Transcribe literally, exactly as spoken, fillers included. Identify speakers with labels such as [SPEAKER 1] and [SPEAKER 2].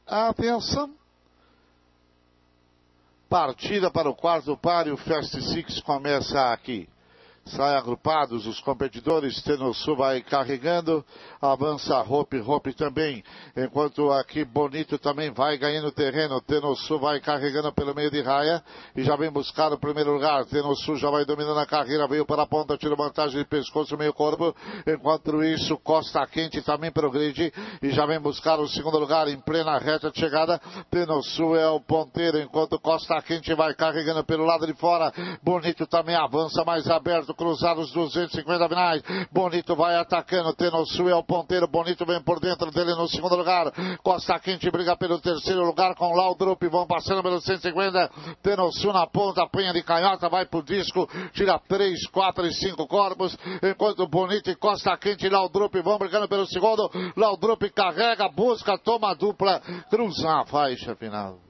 [SPEAKER 1] Atenção. Partida para o quarto páreo, Fast Six começa aqui. Sai agrupados os competidores, Tenosu vai carregando, avança Hope, Hope também, enquanto aqui Bonito também vai ganhando terreno, Tenosu vai carregando pelo meio de raia e já vem buscar o primeiro lugar, Tenosu já vai dominando a carreira, veio para a ponta, tira vantagem de pescoço, meio corpo, enquanto isso Costa Quente também progride e já vem buscar o segundo lugar em plena reta de chegada, Tenosu é o ponteiro, enquanto Costa Quente vai carregando pelo lado de fora, Bonito também avança mais aberto, cruzados duzentos e cinquenta finais, Bonito vai atacando, Tenosu é o ponteiro, Bonito vem por dentro dele no segundo lugar, Costa Quente briga pelo terceiro lugar com Laudrup, vão passando pelos cento e cinquenta, Tenosu na ponta, punha de canhota, vai pro disco, tira três, quatro e cinco corpos, enquanto Bonito e Costa Quente e Laudrup vão brigando pelo segundo, Laudrup carrega, busca, toma a dupla, cruza a faixa final.